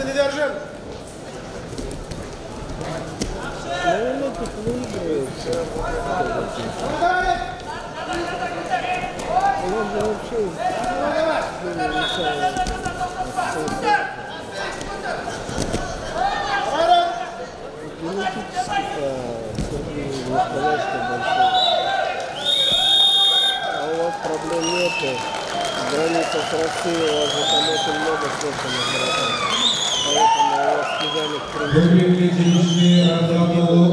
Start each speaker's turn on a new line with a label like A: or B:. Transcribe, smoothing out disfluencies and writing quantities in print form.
A: Дистанцию не держим.
B: Ну, тут выигрывается. Он же вообще не мешает. Генетически-то Сергей не сказать, что большой. А у вас проблем нету. В границах России у вас же там очень много слышно. Поэтому у вас кидали в принципе.